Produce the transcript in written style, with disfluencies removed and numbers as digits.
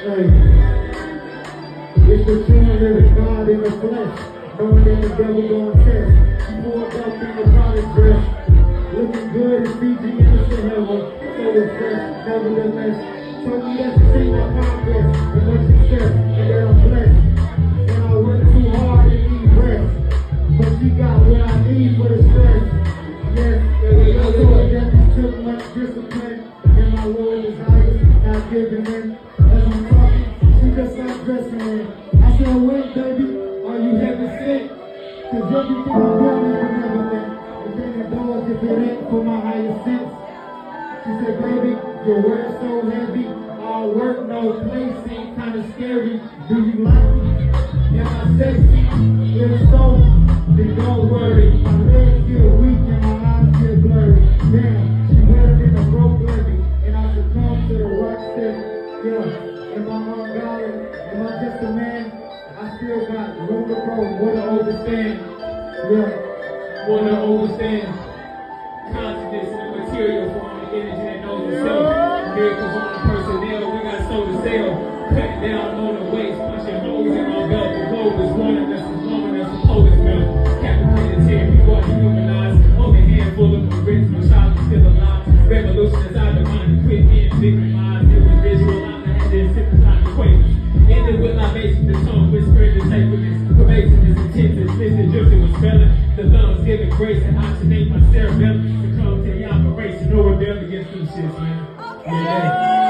Hey, it's the true living God in the flesh, knowing that the devil gonna test. She pulled up in the college dress, looking good as Fiji in the Sahara, so refreshed, nevertheless. Told me that she seen my progress and my success, and that I'm blessed. And I work too hard and need rest, but she got what I need for the stress. Yes, I told her that it took much discipline, and my Lord desires not giving in. As I'm talking, she just started dressing in. I said, wait, baby, are you heaven sent? Cause everything I'm doing is benevolent. And then it doors if it ain't for my higher sense. She said, baby, your word's so heavy. All work, no play, seem kinda scary. Do you like me? Am I sexy? If so, then don't worry. My legs get weak and my eyes get blurry. Damn, she better than a broke levy. And I succumb to the rock step. Yeah, am I ungodly? Am I just a man? I still got room to grow. What to overstand? Yeah, what to overstand? Consciousness in the material form, the energy that knows itself. Miracles on the personnel, we got soul to sell. Cutting down on the waist, punching holes in our belt. The globe is warning us, is woman that's a poet's belt. Captain Planetary, people are dehumanized. Hold a handful of the rich, my child is still alive. Revolution is our divine, quit being victimized. It was visualized, and then synthesized equations. Ended with libation, the tongue whispering the sacredness. Pervasiveness, intensive, listen, drifting with spelling. The lungs giving grace and oxygenate my cerebellum. Succumb to the operation, no rebel against them shits, man. Yeah.